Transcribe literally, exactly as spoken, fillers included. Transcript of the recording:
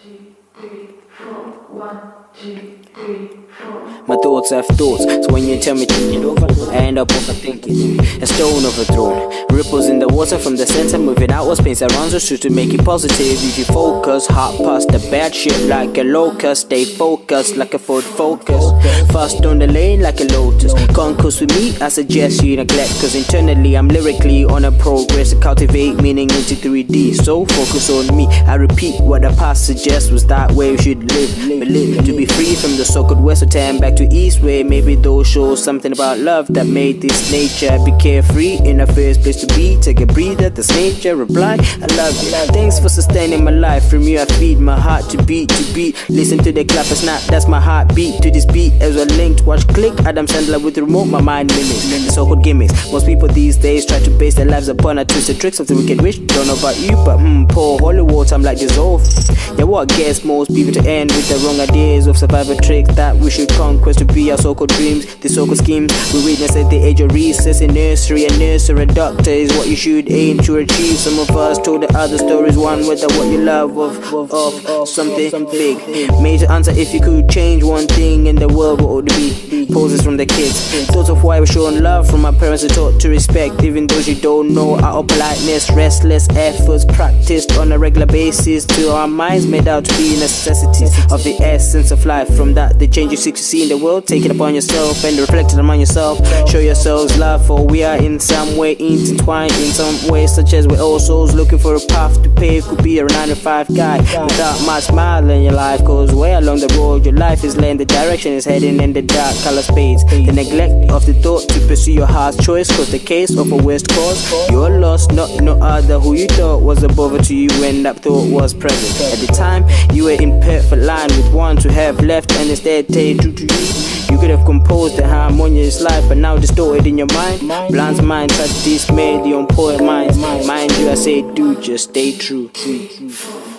two, three, four. One, two, three, four. My thoughts have thoughts, so when you tell me to get over, I end up overthinking. A stone overthrown, ripples in the water from the center, moving outwards, paints around us to make it positive. If you focus, hot past the bad shit like a locust, stay focused like a Ford Focus. Fast on the lane like a Lotus. Concourse with me, I suggest you neglect, cause internally I'm lyrically on a progress to cultivate meaning into three D. So focus on me, I repeat what the past suggests was that way you should live. Live to be free from the so-called west, or turn back to east way. Maybe those show something about love that made this nature. Be carefree in the first place to be. Take a breather, that's nature. Reply, I love you. Thanks for sustaining my life. From you I feed my heart to beat to beat. Listen to the clap and snap, that's my heartbeat. To this beat as we're linked, watch click. Adam Sandler with the remote, my mind mimics the so-called gimmicks. Most people these days try to base their lives upon a twisted tricks of the wicked witch. Don't know about you, but hmm, poor Hollywood, I'm like dissolve. Yeah, what gets most people to end with the wrong ideas of survival tricks that we should conquest to be our so-called dreams. The so-called schemes we witness at the age of recess in nursery, and nursery doctor is what you should aim to achieve. Some of us told the other stories, one with the what you love of, of, of something big. Major answer, if you could change one thing in the world, what would it be? Poses from the kids, thoughts of why we're showing love from our parents, are taught to respect even those you don't know. Our politeness, restless efforts practiced on a regular basis to our minds made out to be necessities of the essence of life. From that the change you seek to see in the world, take it upon yourself and reflect it upon yourself. Show yourselves love, for we are in some way intertwined in some way, such as we're all souls looking for a path to pave. Could be a nine to five guy without much smile in your life, cause way along the road your life is laying, the direction is heading in the dark color spades. The neglect of the thought to pursue your heart's choice, cause the case of a worst cause. You're lost, not no other who you thought was a bother to you when that thought was present. At the time you were in perfect line with one to have left, and instead stay true to you. You could have composed a harmonious life, but now distorted in your mind. Blind mind try to dismay the on poet minds. Mind you, I say do, just stay true.